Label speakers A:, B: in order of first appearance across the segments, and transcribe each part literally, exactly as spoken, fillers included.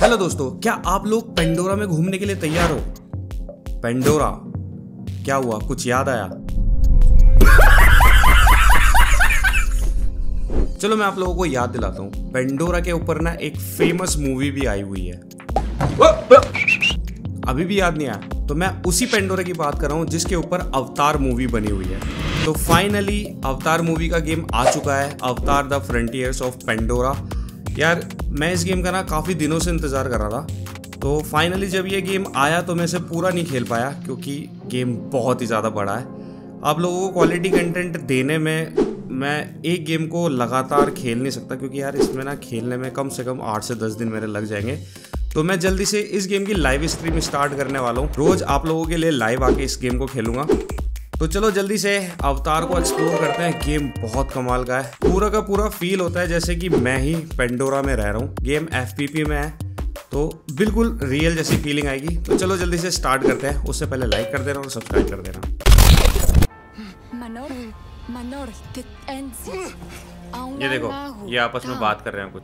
A: Hello दोस्तों, क्या आप लोग पेंडोरा में घूमने के लिए तैयार हो? पेंडोरा क्या हुआ, कुछ याद आया? चलो मैं आप लोगों को याद दिलाता हूँ। पेंडोरा के ऊपर ना एक फेमस मूवी भी आई हुई है। अभी भी याद नहीं आया? तो मैं उसी पेंडोरा की बात कर रहा हूँ जिसके ऊपर अवतार मूवी बनी हुई है। तो फाइनली अवतार मूवी का गेम आ चुका है, अवतार द फ्रंटियर्स ऑफ पेंडोरा। यार मैं इस गेम का ना काफ़ी दिनों से इंतज़ार कर रहा था। तो फाइनली जब ये गेम आया तो मैं इसे पूरा नहीं खेल पाया क्योंकि गेम बहुत ही ज़्यादा बड़ा है। आप लोगों को क्वालिटी कंटेंट देने में मैं एक गेम को लगातार खेल नहीं सकता क्योंकि यार इसमें ना खेलने में कम से कम आठ से दस दिन मेरे लग जाएंगे। तो मैं जल्दी से इस गेम की लाइव स्ट्रीम स्टार्ट करने वाला हूँ। रोज़ आप लोगों के लिए लाइव आके इस गेम को खेलूँगा। तो चलो जल्दी से अवतार को एक्सप्लोर करते हैं। गेम बहुत कमाल का है, पूरा का पूरा फील होता है जैसे कि मैं ही पेंडोरा में रह रहा हूँ। गेम एफ पी पी में है तो बिल्कुल रियल जैसी फीलिंग आएगी। तो चलो जल्दी से स्टार्ट करते हैं। उससे पहले लाइक कर देना और सब्सक्राइब कर देना। ये देखो, ये आपस में बात कर रहे हैं कुछ।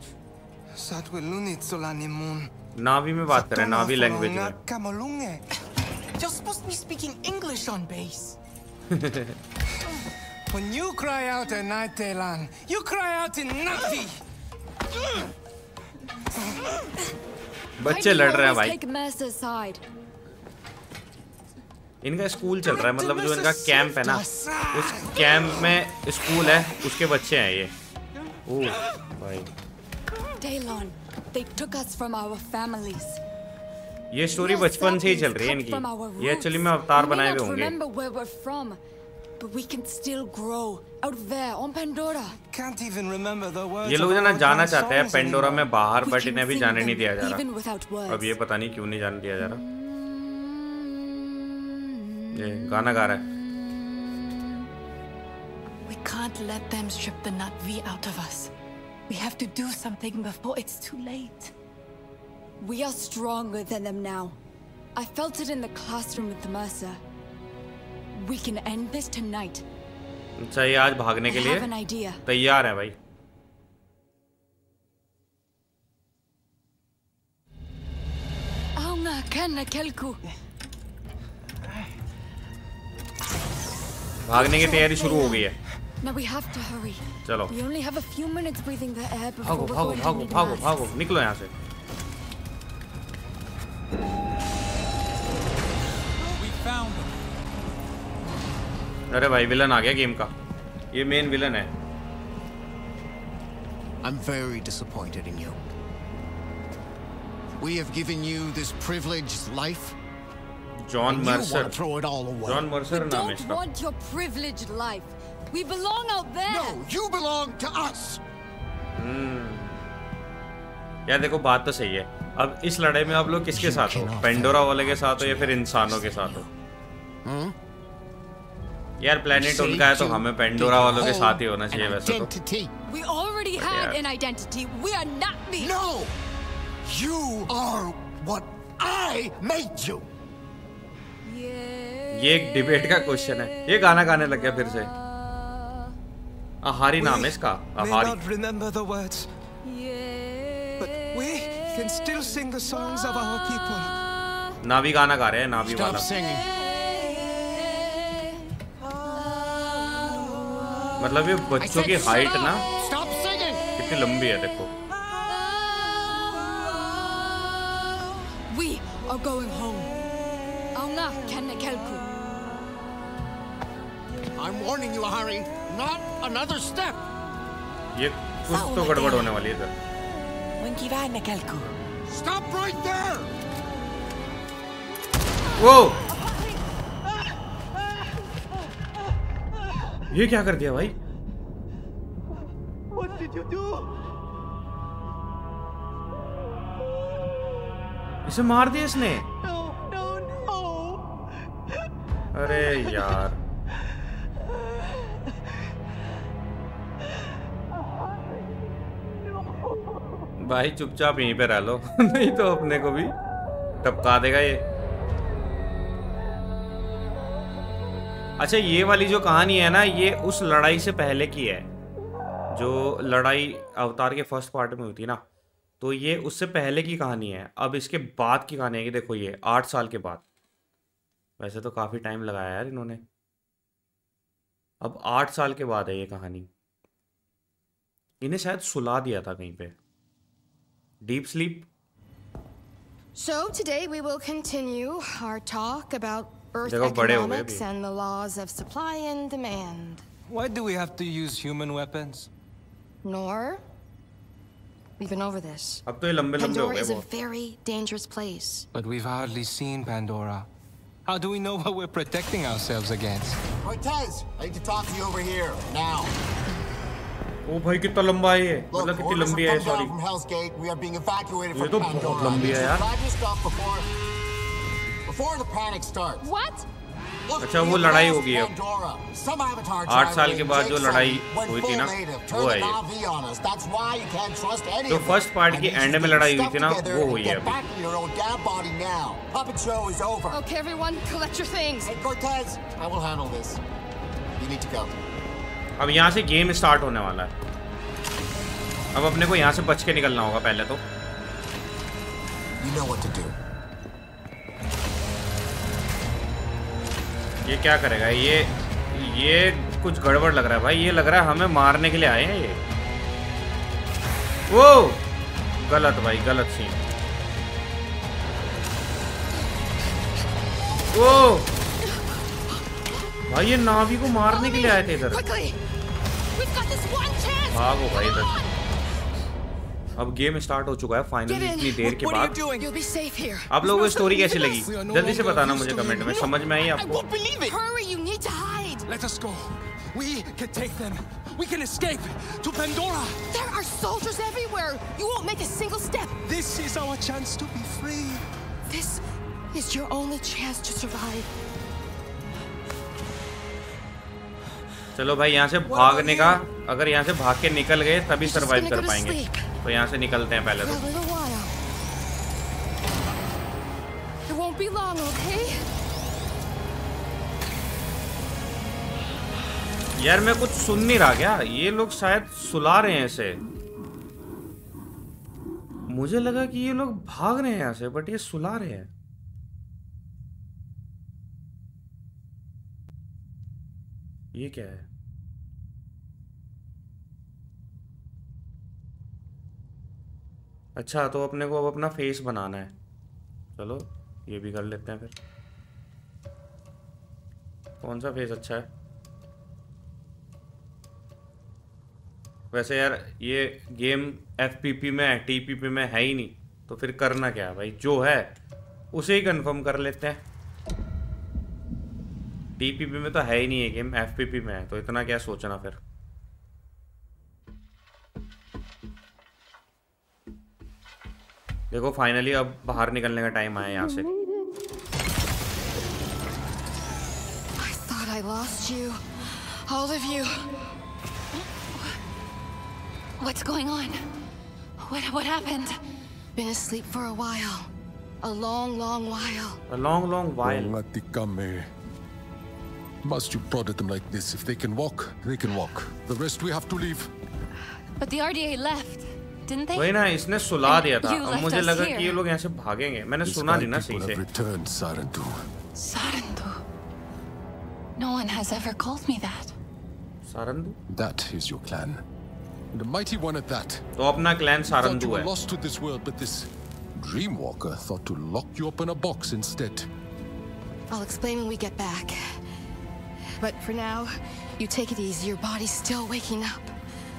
A: नावी में बात कर रहे हैं, नावी लैंग्वेज में।
B: You're supposed to be speaking English on base. When you cry out in Naitelan, you cry out in Navi.
A: बच्चे लड़ रहे हैं भाई। इनका स्कूल चल रहा है, मतलब जो इनका कैंप है ना, उस कैंप में स्कूल है, उसके बच्चे हैं ये। ओह भाई,
C: Daylon, they took us from our families.
A: ये स्टोरी बचपन से ही चल रही है इनकी। ये एक्चुअली में अवतार बनाए हुए होंगे। ये लोग ना जाना चाहते हैं पेंडोरा में बाहर, बट इन्हें भी जाने नहीं दिया जा रहा। अब ये पता नहीं क्यों नहीं जाने दिया जा रहा। ये गाना गा रहा है।
C: We can't let them strip the Na'vi out of us. We have to do something before it's too late. We are stronger than them now. I felt it in the classroom with the Mercer. We can end this tonight.
A: अच्छा, ये आज भागने के लिए तैयार है भाई।
C: Aunga kanna kelku.
A: भागने की तैयारी शुरू हो गई है।
C: Now we have to hurry.
A: चलो।
C: We only have a few minutes breathing the air before
A: भागो
C: we're
A: भागो
C: going
A: भागो
C: to
A: भागो भागो, निकलो यहाँ से। अरे भाई, विलन आ गया गेम का। ये मेन विलन है।
D: I'm very disappointed in you. We have given you this privileged life.
A: John Mercer.
D: Throw it all away.
A: John Mercer नाम है इसका।
C: We don't want your privileged life. We belong out there.
D: No, you belong to us.
A: हम्म। यार देखो, बात तो सही है। अब इस लड़ाई में आप लोग किसके साथ हो? पेंडोरा वाले के साथ हो या फिर इंसानों के साथ हो?
D: Hmm?
A: यार प्लेनेट उनका है तो हमें पेंडोरा वालों के साथ ही होना चाहिए वैसे तो।
C: We already had an identity. We are not me.
D: No, you are what I made you.
A: ये एक डिबेट का क्वेश्चन है। ये गाना गाने लग गया फिर से। आहारी नाम है इसका, आहारी।
B: Remember the words, but we can still sing the songs of our people.
A: नावी गाना गा रहे हैं, नावी वाला। मतलब ये बच्चों की हाइट ना कितनी लंबी है देखो।
C: We are going home. Aunga kanna kelku.
D: I'm warning you, Ahari. Not another step.
A: ये कुछ तो गड़बड़ होने वाली है इधर।
D: Stop right there.
A: वो ये क्या कर दिया भाई?
B: What did you do?
A: इसे मार दिया इसने।
B: No, no, no.
A: अरे यार, भाई चुपचाप यहीं पे रह लो नहीं तो अपने को भी टपका देगा ये। अच्छा, ये वाली जो कहानी है ना, ये उस लड़ाई से पहले की है। जो लड़ाई अवतार के फर्स्ट पार्ट में हुई थी ना, तो ये उससे पहले की कहानी है, अब इसके बाद की कहानी है। कि देखो ये आठ साल के बाद, वैसे तो काफ़ी टाइम लगाया यार इन्होंने, अब आठ साल के बाद है ये कहानी। इन्हें शायद सुला दिया था कहीं पे, deep sleep.
E: So today we will continue our talk about Earth
A: देखो बड़े हो गए
E: economics
A: भी।
E: and the laws of supply and demand.
B: Why do we have to use human weapons?
E: Nor, we've been over this.
A: अब तो ये लंबे लंबे हो
E: Pandora
A: गए
E: is a
A: बहुत।
E: very dangerous place.
B: But we've hardly seen Pandora. How do we know what we're protecting ourselves against?
D: Cortez, I need to talk to you over here, now.
A: ओ भाई कितना लंबा है ये,
D: Look,
A: मतलब कितनी
D: orders
A: लंबी
D: have
A: है,
D: come down
A: sorry.
D: from Hell's Gate. We are being evacuated
A: ये
D: from
A: तो
D: Pandora.
A: बहुत लंबी है यार।
D: Grab your stuff before, before the panic starts.
E: What?
D: Look,
A: अच्छा,
D: we
A: वो
D: have
A: लड़ाई
D: lost
A: होगी अब।
D: Pandora. Some Avatar
A: आठ
D: driver
A: साल के
D: named
A: बाद जो
D: Jake
A: लड़ाई
D: went
A: हुई थी
D: full
A: ना,
D: native,
A: वो
D: turned
A: है
D: the
A: ये।
D: Na'vi on us. That's why you can't trust any
A: जो
D: of them.
A: First part
D: I
A: की
D: need you
A: एंड
D: to
A: में
D: get
A: लड़ाई
D: your
A: हुई थी
D: stuff
A: ना,
D: together
A: वो
D: and
A: हुई है
D: get
A: अभी।
D: back to your own damn body now. Puppet show is over.
E: Okay, everyone, collect your things.
D: Hey, Cortez, I will handle this. You need to go.
A: अब यहाँ से गेम स्टार्ट होने वाला है। अब अपने को यहाँ से बच के निकलना होगा पहले तो।
D: You know what to do.
A: ये क्या करेगा ये ये कुछ गड़बड़ लग रहा है भाई। ये लग रहा है हमें मारने के लिए आए हैं ये। वो गलत भाई, गलत सीन। वो भाई ये नावी को मारने के लिए आए थे इधर।
E: Quickly! We've got this one chance!
A: भागो भाई इधर। अब गेम स्टार्ट हो चुका है फाइनली इतनी देर के बाद।
E: You'll be safe here.
A: आप लोगों को स्टोरी कैसी लगी जल्दी से बताना मुझे कमेंट में। समझ में आई आपको?
B: believe it!
E: Hurry, you need to hide!
B: Let us go. We can take them. We can escape to Pandora.
E: There are soldiers everywhere! You won't make a single step!
B: This is our chance to be free.
E: This is your only chance to survive.
A: चलो भाई यहाँ से भागने का, अगर यहाँ से भाग के निकल गए तभी
E: You're just
A: सरवाइव
E: gonna
A: कर
E: go to
A: पाएंगे।
E: sleep.
A: तो यहाँ से निकलते हैं पहले
E: For a
A: तो।
E: little while. It won't be long, okay?
A: यार मैं कुछ सुन नहीं रहा क्या? ये लोग शायद सुला रहे हैं इसे। मुझे लगा कि ये लोग भाग रहे हैं यहाँ से, बट ये सुला रहे हैं। ये क्या है? अच्छा, तो अपने को अब अपना फेस बनाना है। चलो ये भी कर लेते हैं फिर। कौन सा फेस अच्छा है? वैसे यार ये गेम एफ पी पी में है, टी पी पी में है ही नहीं, तो फिर करना क्या है भाई? जो है उसे ही कंफर्म कर लेते हैं। टी पी पी में तो है ही नहीं है गेम, एफ पी पी में है, तो इतना क्या सोचना फिर। देखो फाइनली अब बाहर निकलने का टाइम आया यहाँ से।
E: I thought I lost you. All of you. What's going on? What what happened? Been asleep for a while. A long, long while.
A: A long, long while.
F: Latikame. Must you prod at them like this? If they can walk, they can walk. The rest we have to leave.
E: But the R D A left, didn't they?
A: वही ना, इसने सुला दिया था।
E: You
A: अब
E: left
A: मुझे
E: us
A: लगा
E: here.
A: कि ये लोग यहाँ से भागेंगे। मैंने
F: These
A: सुना
F: five
A: नहीं ना
F: people
A: सही
F: have
A: से।
F: returned, Sarantu.
E: Sarandu. No one has ever called me that.
A: सारंदू?
F: That is your clan. And a mighty one at that.
A: तो अपना क्लैन
F: Thought you
A: सारंदू
F: were
A: है।
F: lost to this world, but this Dreamwalker thought to lock you up in a box instead.
E: I'll explain when we get back. But for now, you take it easy. Your body's still waking up.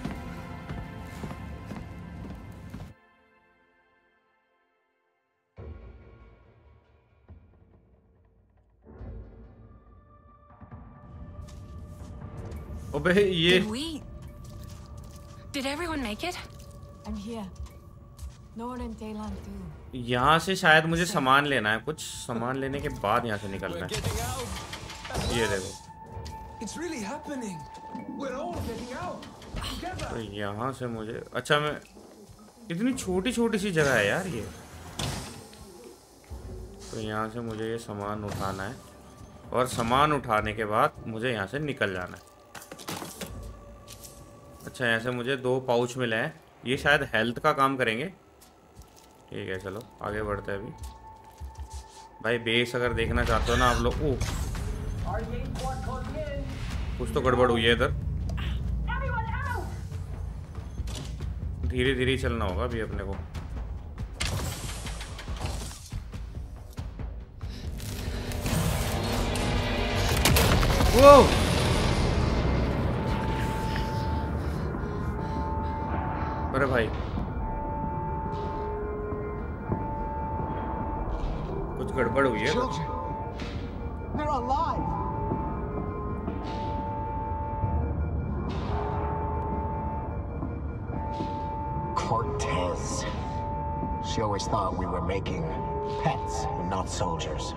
A: अबे ये
G: Did we? Did everyone make it?
C: I'm here. Nora and Daylan too.
A: यहाँ से शायद मुझे सामान लेना है। कुछ सामान लेने के बाद यहाँ से निकलना है। ये देखो।
B: It's really happening. We're all getting out. Together.
A: तो यहाँ से मुझे, अच्छा मैं, इतनी छोटी छोटी सी जगह है यार ये। तो यहाँ से मुझे ये सामान उठाना है और सामान उठाने के बाद मुझे यहाँ से निकल जाना है। अच्छा यहाँ से मुझे दो पाउच मिले हैं, ये शायद हेल्थ का काम करेंगे। ठीक है चलो आगे बढ़ते हैं अभी। भाई बेस अगर देखना चाहते हो ना आप लोग, ओ कुछ तो गड़बड़ हुई है इधर। धीरे धीरे चलना होगा अभी अपने को। वो अरे भाई कुछ गड़बड़ हुई है।
B: They're alive.
D: Cortez. She always thought we were making pets and not soldiers.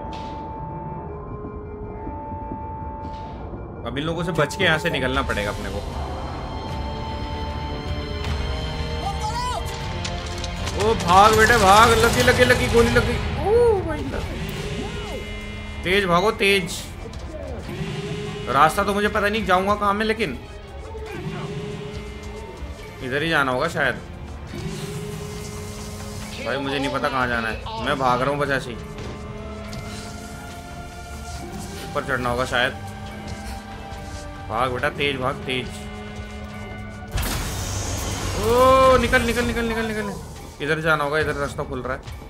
A: अब इन लोगों से बच के यहाँ से निकलना पड़ेगा अपने को। ओ भाग बेटे भाग, लगी लगी लगी गोली लगी। ओ भाई लगी। तेज भागो तेज। रास्ता तो मुझे पता नहीं जाऊंगा कहाँ में, लेकिन इधर ही जाना होगा शायद। भाई मुझे नहीं पता कहाँ जाना है, मैं भाग रहा हूँ बस ऐसे ही। ऊपर चढ़ना होगा शायद। भाग बेटा तेज भाग तेज। ओ निकल निकल निकल निकल निकल। इधर जाना होगा, इधर रास्ता खुल रहा है।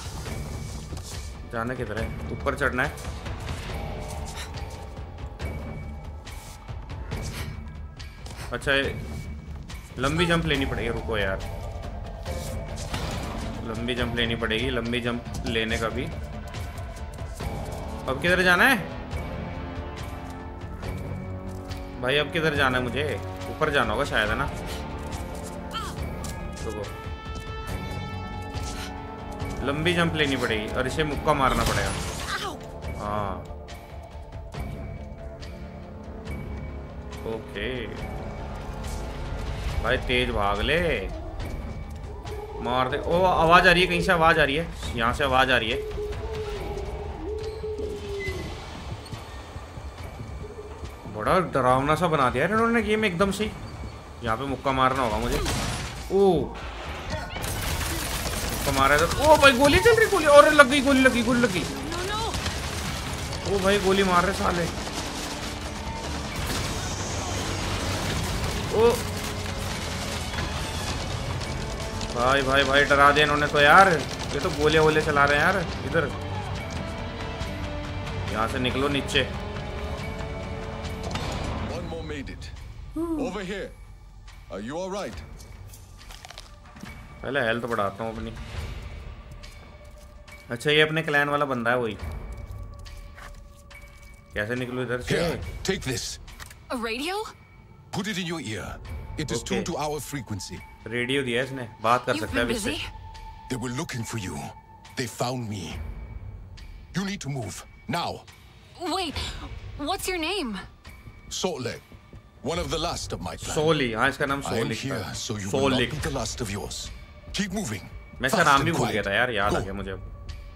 A: जाना किधर है? ऊपर चढ़ना है। अच्छा लंबी जंप लेनी पड़ेगी, रुको यार। लंबी जंप लेनी पड़ेगी, लंबी जंप लेने का भी। अब किधर जाना है भाई? अब किधर जाना है मुझे? ऊपर जाना होगा शायद, है ना? रुको, लंबी जंप लेनी पड़ेगी और इसे मुक्का मारना पड़ेगा। हाँ ओके भाई तेज भाग ले, मार दे। ओ आवाज आ रही है, कहीं से आवाज आ रही है। यहाँ से आवाज आ रही है। बड़ा डरावना सा बना दिया इन्होंने गेम एकदम से। यहाँ पे मुक्का मारना होगा मुझे। ओ मुक्का मारा था। ओ भाई गोली चल रही, गोली और लग गई, गोली लगी गोली लगी। ओ भाई गोली मार रहे साले। ओ भाई भाई भाई डरा दिया इन्होंने तो यार। ये तो गोले वोले चला रहे हैं यार। इधर यहाँ से निकलो नीचे।
F: Over here. Are you all right?
A: पहले हेल्थ बढ़ाता हूँ अपनी। अच्छा ये अपने क्लैन वाला बंदा है वही। कैसे निकलूं इधर से?
F: Here, take this.
E: A radio?
F: Put it in your ear. It is
A: Okay.
F: tuned to our frequency.
A: Radio दिया इसने, बात कर
E: You've
A: सकता है
E: been
A: इससे।
E: busy?
F: They were looking for you. They found me. You need to move now.
E: Wait, what's your name?
F: Salt Lake. One of the last of my clan.
A: सोली, हाँ इसका नाम
F: I am
A: सोलिक
F: here,
A: था।
F: so you will not
A: सोलिक।
F: be the last of yours. Keep moving.
A: मैं इसका
F: Fast
A: नाम
F: and
A: भी भूल
F: quiet.
A: गया था यार, याद आ
F: Go.
A: गया मुझे अब।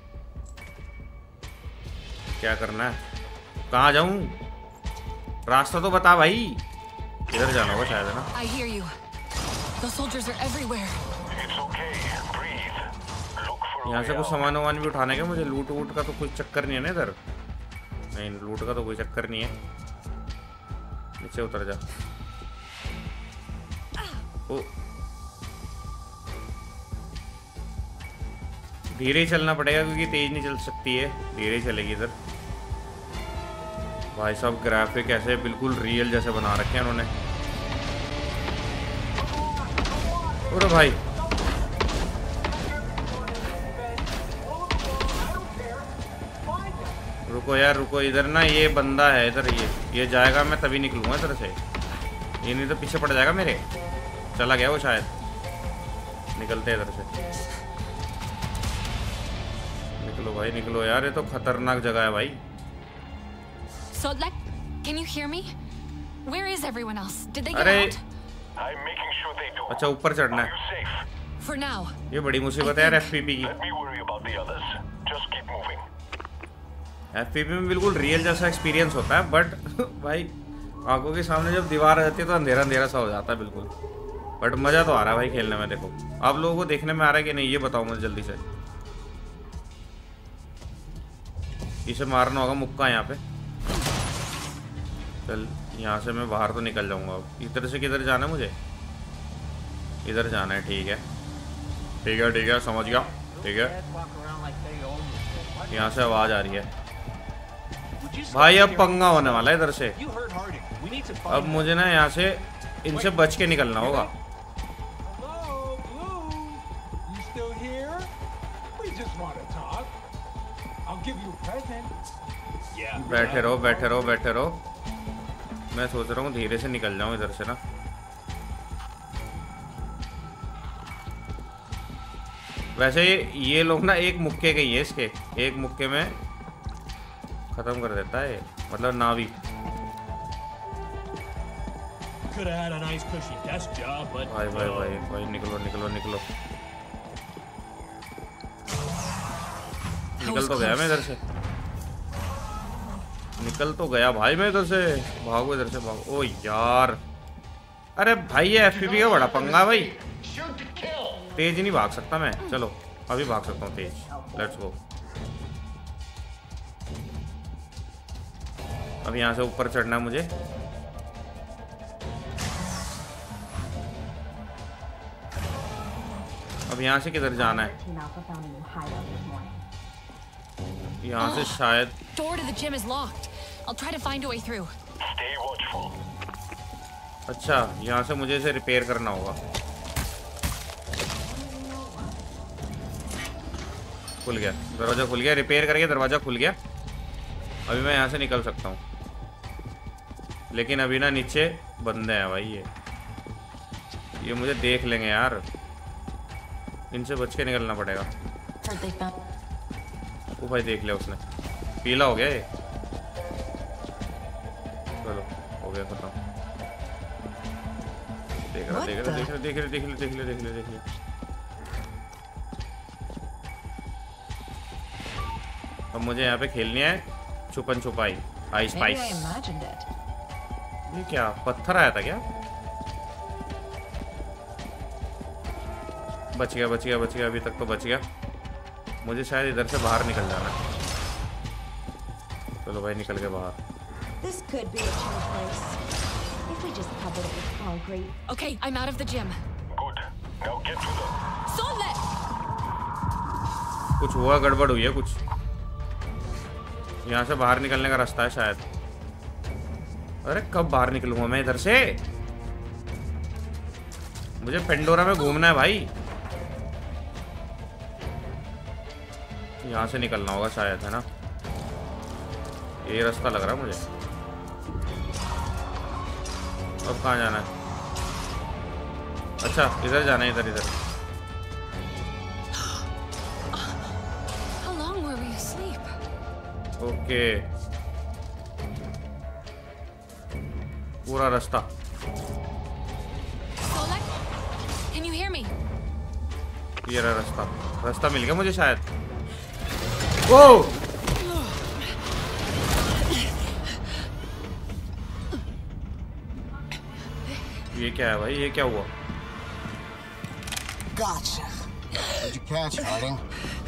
A: क्या करना है? कहाँ जाऊँ? रास्ता तो बता भाई। इधर जाना होगा शायद, है ना?
E: I hear you. The soldiers are everywhere.
H: It's okay. Breathe. Look for a
A: यहाँ से
H: way
A: कुछ
H: out.
A: सामान वामान भी उठाने का मुझे। लूट वूट का तो कोई चक्कर नहीं है ना इधर। नहीं लूट का तो कोई चक्कर नहीं है। नीचे उतर जा। ओ धीरे ही चलना पड़ेगा क्योंकि तेज नहीं चल सकती है। धीरे ही चलेगी इधर। भाई साहब ग्राफिक ऐसे बिल्कुल रियल जैसे बना रखे हैं उन्होंने। अरे भाई रुको यार रुको, इधर ना ये बंदा है इधर। ये ये जाएगा, मैं तभी निकलूंगा इधर से। ये नहीं तो पीछे पड़ जाएगा मेरे। चला गया वो शायद। निकलते इधर से। निकलो भाई निकलो यार, ये तो खतरनाक जगह है भाई।
E: So, like, can you hear me? Where is everyone else? Did they get
A: अरे
E: out?
H: I'm making sure they do.
A: अच्छा ऊपर चढ़ना
H: Are
A: है।
H: you safe?
E: For now.
A: ये बड़ी मुसीबत है यार एफपीपी की।
H: Let me worry about the others. Just keep moving.
A: FPP में बिल्कुल रियल जैसा एक्सपीरियंस होता है, बट भाई आंखों के सामने जब दीवार आ जाती है तो अंधेरा अंधेरा सा हो जाता है बिल्कुल। बट मज़ा तो आ रहा है भाई खेलने में। देखो आप लोगों को देखने में आ रहा है कि नहीं ये बताओ मुझे जल्दी से। इसे मारना होगा मुक्का यहाँ पे। चल यहाँ से मैं बाहर तो निकल जाऊँगा। अब इधर से किधर जाना है मुझे? इधर जाना है। ठीक है ठीक है ठीक है समझ गया। ठीक है यहाँ से आवाज़ आ रही है भाई। अब पंगा होने वाला है इधर से। अब मुझे ना यहाँ से इनसे बच के निकलना होगा। बैठे रहो बैठे रहो बैठे रहो। मैं सोच रहा हूँ धीरे से निकल जाऊँ इधर से ना। वैसे ये लोग ना एक मुक्के के ही है, इसके एक मुक्के में खत्म कर देता है। मतलब नावी भाई भाई भाई भाई निकलो निकलो निकलो। निकल तो गया मैं इधर से। निकल तो गया भाई मैं इधर से। भागो इधर से भागो। ओ यार अरे भाई ये एफपीपी का बड़ा पंगा भाई। तेज नहीं भाग सकता मैं। चलो अभी भाग सकता हूँ तेज। Let's go. अब यहाँ से ऊपर चढ़ना है मुझे। अब यहाँ से किधर जाना है? यहाँ से शायद अच्छा यहाँ से मुझे इसे रिपेयर करना होगा। खुल गया दरवाजा, खुल गया। रिपेयर करके दरवाजा खुल गया। अभी मैं यहाँ से निकल सकता हूँ। लेकिन अभी ना नीचे बंदे हैं भाई। ये ये मुझे देख लेंगे यार। इनसे बच के निकलना पड़ेगा। वो भाई देख लिया उसने। पीला हो गया ये। चलो हो गया खत्म। देख रहा देख रहा देख रहा देख रहा देख ले देख ले देख ले देख ले। अब मुझे यहाँ पे खेलनी है छुपन छुपाई। आइस पाइस। ये क्या पत्थर आया था क्या? बच गया बच गया बच गया। अभी तक तो बच गया। मुझे शायद इधर से बाहर निकल जाना है। चलो भाई निकल के बाहर।
I: This could be a chill place. If we just cover it with concrete.
E: Okay, I'm out of the gym.
H: Good. Now get to them.
E: Solid.
A: कुछ हुआ, गड़बड़ हुई है कुछ। यहाँ से बाहर निकलने का रास्ता है शायद। अरे कब बाहर निकलूंगा मैं इधर से? मुझे पेंडोरा में घूमना है भाई। यहाँ से निकलना होगा शायद, है ना? ये रास्ता लग रहा है मुझे। अब कहाँ जाना है? अच्छा इधर जाना है। इधर इधर ओके। पूरा रास्ता।
E: Can you hear me?
A: ये रहा रास्ता। रास्ता मिल गया मुझे शायद। ओ ये क्या है भाई? ये क्या हुआ?
D: Gotcha. Did you catch, Harding?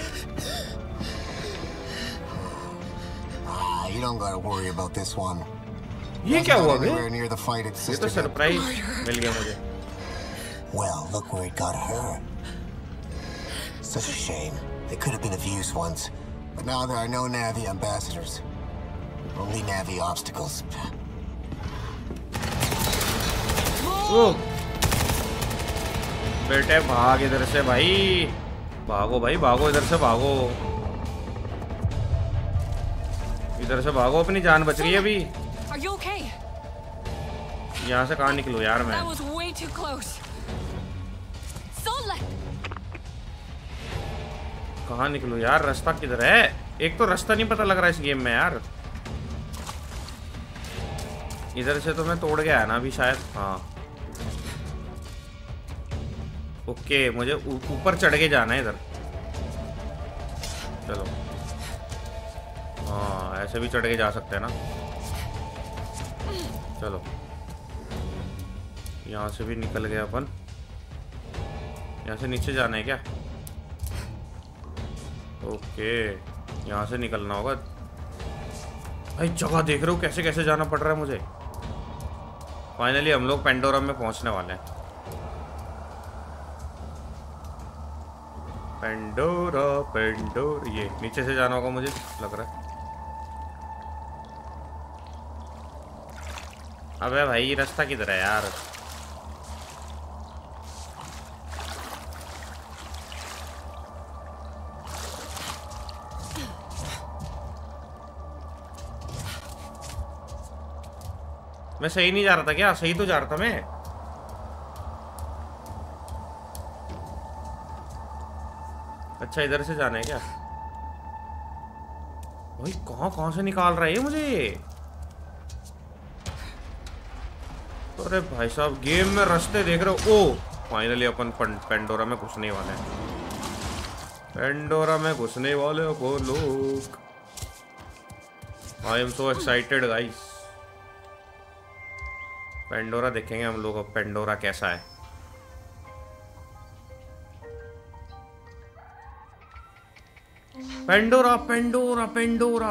D: Ah, you don't gotta worry about this one.
A: ये क्या हुआ बे?
D: Near the fight its
A: ये तो
D: sister.
A: सरप्राइज मिल गया मुझे।
D: Well, look where it got her. Such a shame. They could have been of use once, but now there are no Navi ambassadors. Only Navi obstacles.
A: ओ बेटे भाग इधर से भाई। भागो भाई भागो, इधर से भागो। इधर से भागो, अपनी जान बच रही है अभी।
E: Are you okay?
A: यहाँ से कहाँ निकलूँ यार मैं?
E: That was way too close. Solid.
A: कहाँ निकलूँ यार? रास्ता किधर है? एक तो रास्ता नहीं पता लग रहा इस गेम में यार। इधर से तो मैं तोड़ गया है ना अभी शायद। हाँ ओके, मुझे ऊपर चढ़ के जाना है इधर। चलो हाँ ऐसे भी चढ़ के जा सकते हैं ना। चलो यहाँ से भी निकल गए अपन। यहाँ से नीचे जाना है क्या? ओके, यहाँ से निकलना होगा। भाई जगह देख रहे हो कैसे कैसे जाना पड़ रहा है मुझे। फाइनली हम लोग पेंडोरा में पहुंचने वाले हैं। पेंडोरा पेंडोरा, ये नीचे से जाना होगा मुझे लग रहा है। अबे भाई रास्ता किधर है यार? मैं सही नहीं जा रहा था क्या? सही तो जा रहा था मैं। अच्छा इधर से जाना है क्या? भाई कहां कहां से निकाल रहा है ये मुझे? अरे भाई साहब गेम में रास्ते देख रहे हो। ओ फाइनली अपन पेंडोरा में घुसने वाले हैं। पेंडोरा में घुसने वाले हो वो लोग। I am so excited guys. Pandora देखेंगे हम लोग अब पेंडोरा कैसा है। पेंडोरा पेंडोरा पेंडोरा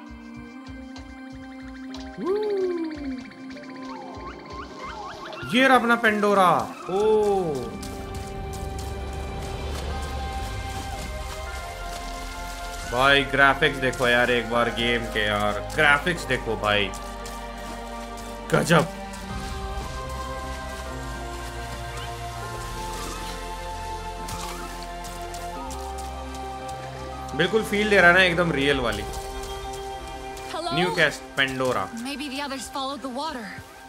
A: ये रहा अपना पेंडोरा। ओ भाई ग्राफिक्स देखो यार एक बार गेम के यार। ग्राफिक्स देखो भाई गजब। बिल्कुल फील दे रहा है ना एकदम रियल वाली। New cast Pandora.
E: Maybe the others followed the water.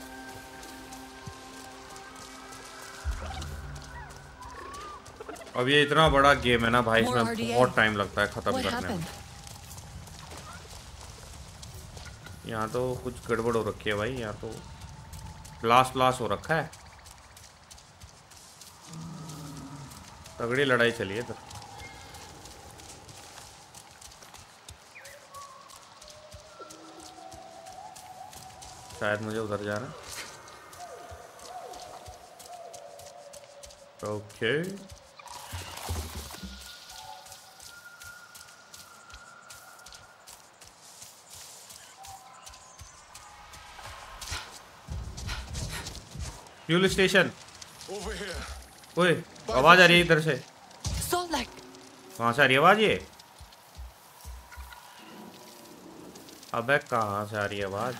A: अब ये इतना बड़ा गेम है ना भाई, इसमें बहुत टाइम लगता है खत्म करने में। यहाँ तो कुछ गड़बड़ हो रखी है भाई। यहाँ तो ब्लास्ट ब्लास्ट हो रखा है। तगड़ी लड़ाई चली है इधर। शायद मुझे उधर जाना। Okay fuel station. ओए आवाज आ रही है इधर से। कहाँ से आ रही है आवाज ये? अबे कहाँ से आ रही है आवाज?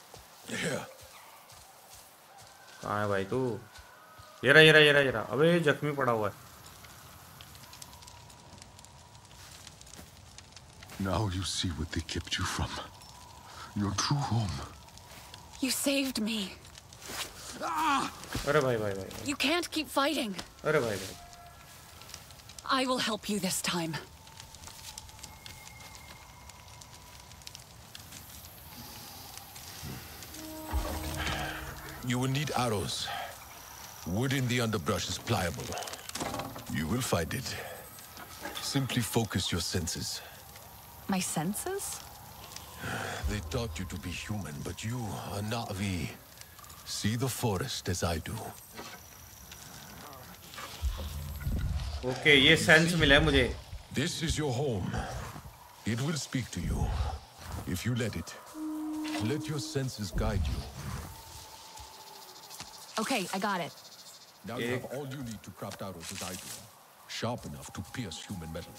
A: कहाँ है भाई तू? ये रहा ये रहा ये रहा ये रहा। अबे जख्मी पड़ा हुआ है।
F: Now you see what they kept you from. Your true home.
E: You saved me.
A: अरे भाई भाई भाई।
E: You can't keep fighting.
A: अरे भाई भाई।
E: I will help you this time.
F: You will need arrows. Wood in the underbrush is pliable. You will find it. Simply focus your senses.
E: My senses?
F: They taught you to be human, but you are Na'vi. See the forest as I do.
A: Okay, ये sense मिला है मुझे।
F: This is your home. It will speak to you, if you let it. Let your senses guide you.
E: Okay, I got it.
F: Now you have all you need to craft arrows as I do. Sharp enough to pierce human metal.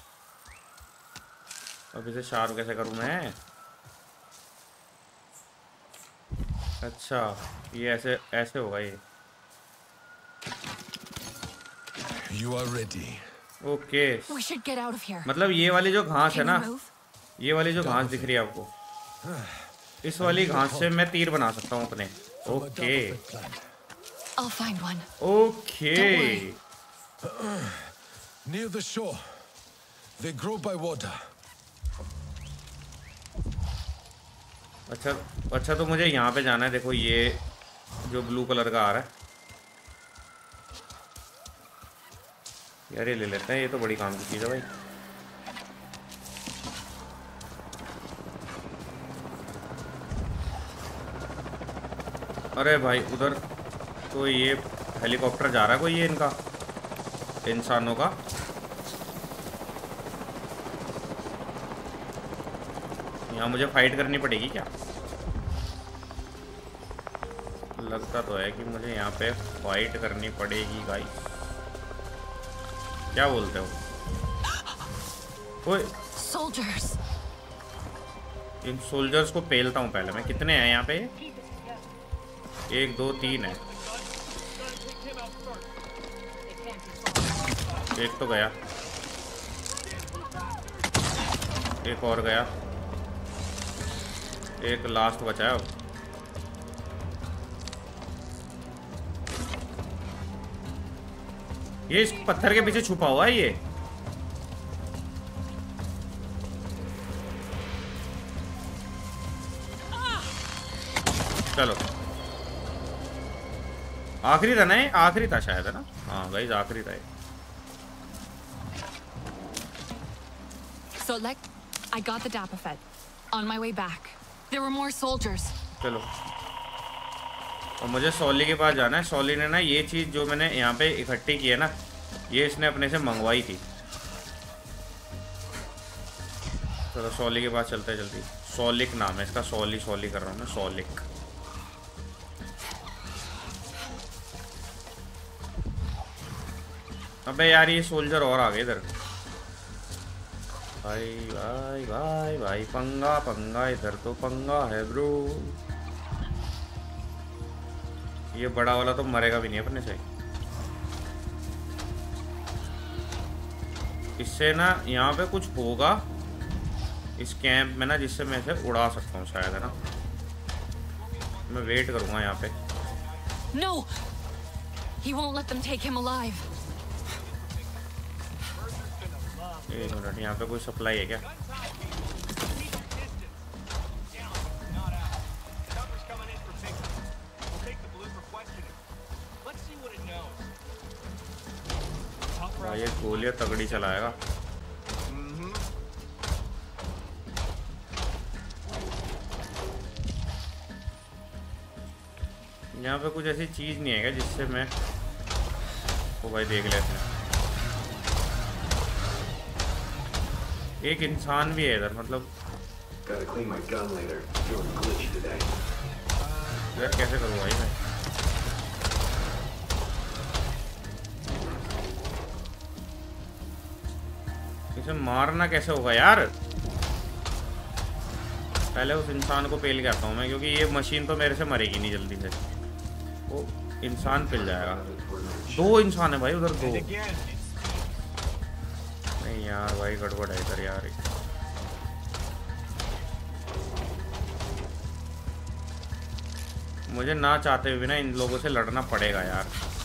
A: अब इसे sharp कैसे करूं मैं? अच्छा ये ऐसे ऐसे होगा ये।
F: You are ready.
A: Okay
E: We should get out of here.
A: मतलब ये वाली जो घास है
E: Can
A: ना,
E: you move?
A: ये वाली जो घास दिख रही है आपको, इस वाली घास से मैं तीर बना सकता हूँ अपने। Okay
E: I'll find one.
A: Okay
F: Near the shore. They grow by water.
A: अच्छा अच्छा तो मुझे यहाँ पे जाना है। देखो ये जो ब्लू कलर का आ रहा है यार, ये ले लेते हैं। ये तो बड़ी काम की चीज़ है भाई। अरे भाई उधर तो ये हेलीकॉप्टर जा रहा है कोई, ये इनका। इंसानों का। यहाँ मुझे फाइट करनी पड़ेगी क्या? लगता तो है कि मुझे यहाँ पे फाइट करनी पड़ेगी गाइस। क्या बोलते हो? ओए
E: Soldiers.
A: इन सोल्जर्स को पेलता हूँ पहले मैं। कितने हैं यहाँ पे? एक दो तीन है। एक तो गया, एक और गया, एक लास्ट बचा है अब। ये इस पत्थर के पीछे छुपा हुआ है ये। चलो आखिरी था ना, ये आखिरी था शायद, है ना? हाँ गाइस आखिरी था ये।
E: So like, I got the Dapafed. On my way back, there were more soldiers.
A: चलो और मुझे सॉली के पास जाना है। सॉली ने ना ये चीज़ जो मैंने यहाँ पे इकट्ठी की है ना, ये इसने अपने से मंगवाई थी। चलो सॉली के पास चलते हैं जल्दी। सॉलिक नाम है इसका। सॉली सॉली कर रहा हूँ मैं, सॉलिक। अबे यार ये सोल्जर और आ गए इधर। भाई भाई भाई भाई पंगा पंगा, इधर तो पंगा है ब्रो। ये बड़ा वाला तो मरेगा भी नहीं अपने से। इससे ना यहाँ पे कुछ होगा इस कैंप में ना, जिससे मैं इसे उड़ा सकता हूँ शायद, है ना? मैं वेट करूँगा यहाँ पे।
E: No, he won't let them take him alive.
A: एक मिनट, यहाँ पे कोई सप्लाई है क्या? भाई ये गोलियां तगड़ी चलाएगा। यहाँ पे कुछ ऐसी चीज नहीं है क्या जिससे मैं वो भाई देख लेते हैं। एक इंसान भी है इधर, मतलब यार कैसे करूँ भाई मैं? इसे मारना कैसे होगा यार? पहले उस इंसान को पेल के आता हूँ मैं, क्योंकि ये मशीन तो मेरे से मरेगी नहीं जल्दी से। वो इंसान पिल जाएगा। दो इंसान है भाई उधर, दो। नहीं यार भाई गड़बड़ है इधर यार। मुझे ना चाहते हुए ना इन लोगों से लड़ना पड़ेगा यार।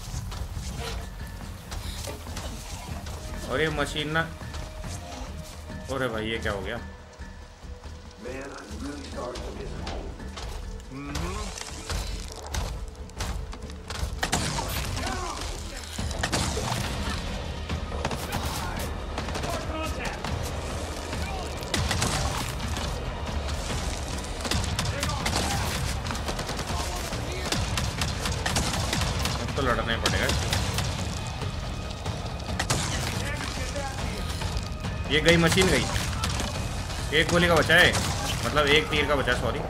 A: और ये मशीन ना, अरे भाई ये क्या हो गया? अब तो लड़ना ही पड़ेगा। ये गई मशीन, गई। एक गोली का बचा है, मतलब एक तीर का बचा, सॉरी।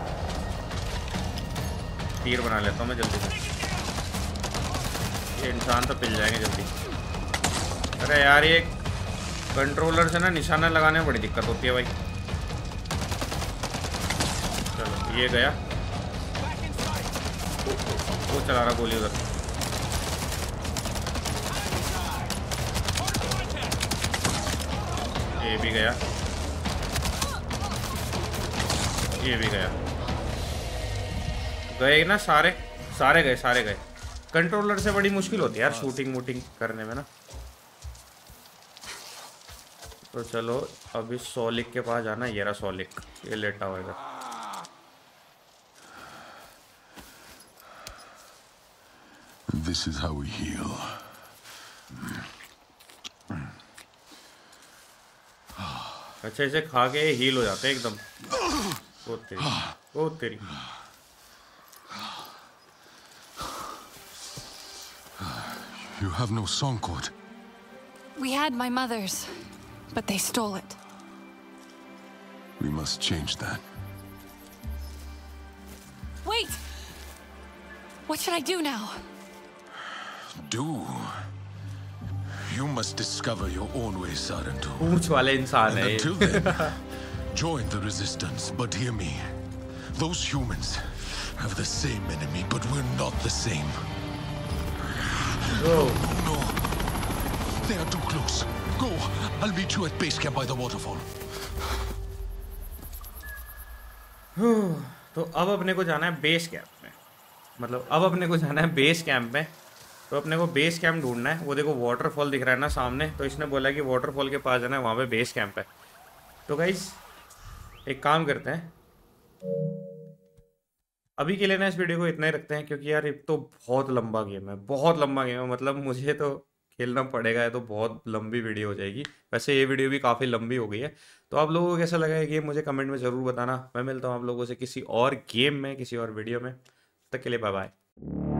A: तीर बना लेता हूँ मैं जल्दी से। ये इंसान तो पिल जाएंगे जल्दी। अरे यार ये कंट्रोलर से ना निशाना लगाने में बड़ी दिक्कत होती है भाई। चलो ये गया। वो चला रहा गोली उधर। ये भी गया, ये भी गया। गए ना सारे, सारे गए, सारे गए। कंट्रोलर से बड़ी मुश्किल होती है यार शूटिंग वूटिंग करने में ना। तो चलो अभी सॉलिक के पास जाना। ये रहा सॉलिक, ये लेटा हुआ इधर।
F: This is how we heal.
A: अच्छा इसे खा के हील हो जाते हैं एकदम। ओ तेरी, ओ तेरी।
F: You have no song cord.
C: We had my mother's, but they stole it.
F: We must change that.
C: Wait! What should I do now?
F: Do? You must discover your own way, Sarentu.
A: पूंछ वाले इंसान
F: And
A: है ये।
F: until then, join the resistance. But hear me. Those humans have the same enemy, but we're not the same.
A: Oh.
F: No. They are too close. Go. I'll meet you at base camp by the waterfall.
A: तो अब अपने को जाना है base camp में, मतलब अब अपने को जाना है बेस कैंप में। तो अपने को बेस कैंप ढूंढना है। वो देखो वाटरफॉल दिख रहा है ना सामने, तो इसने बोला कि वाटरफॉल के पास जाना है, वहाँ पे बेस कैंप है। तो गाइस एक काम करते हैं, अभी के लिए ना इस वीडियो को इतना ही रखते हैं, क्योंकि यार एक तो बहुत लंबा गेम है, बहुत लंबा गेम है, मतलब मुझे तो खेलना पड़ेगा, है तो बहुत लंबी वीडियो हो जाएगी। वैसे ये वीडियो भी काफ़ी लंबी हो गई है। तो आप लोगों को कैसा लगा ये गेम मुझे कमेंट में ज़रूर बताना। मैं मिलता हूँ आप लोगों से किसी और गेम में, किसी और वीडियो में। तब तक के लिए बाय बाय।